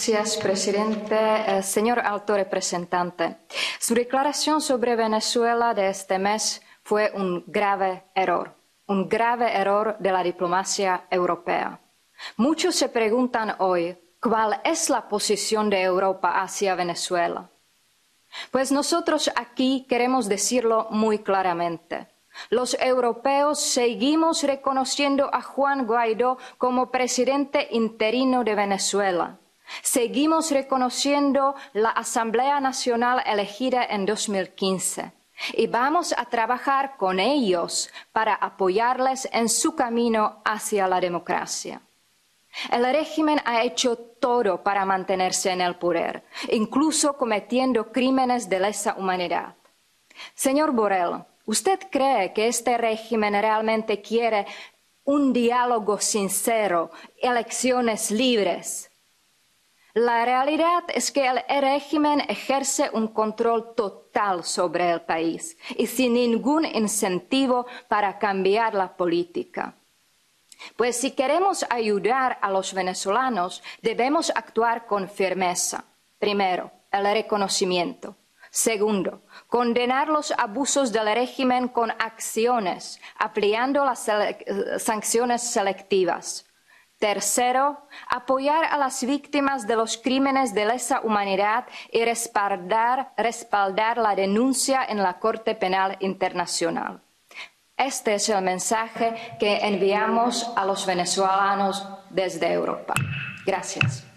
Gracias, presidente. Señor alto representante, su declaración sobre Venezuela de este mes fue un grave error de la diplomacia europea. Muchos se preguntan hoy, ¿cuál es la posición de Europa hacia Venezuela? Pues nosotros aquí queremos decirlo muy claramente. Los europeos seguimos reconociendo a Juan Guaidó como presidente interino de Venezuela. Seguimos reconociendo la Asamblea Nacional elegida en 2015 y vamos a trabajar con ellos para apoyarles en su camino hacia la democracia. El régimen ha hecho todo para mantenerse en el poder, incluso cometiendo crímenes de lesa humanidad. Señor Borrell, ¿usted cree que este régimen realmente quiere un diálogo sincero, elecciones libres? La realidad es que el régimen ejerce un control total sobre el país y sin ningún incentivo para cambiar la política. Pues si queremos ayudar a los venezolanos, debemos actuar con firmeza. Primero, el reconocimiento. Segundo, condenar los abusos del régimen con acciones, ampliando las sanciones selectivas. Tercero, apoyar a las víctimas de los crímenes de lesa humanidad y respaldar la denuncia en la Corte Penal Internacional. Este es el mensaje que enviamos a los venezolanos desde Europa. Gracias.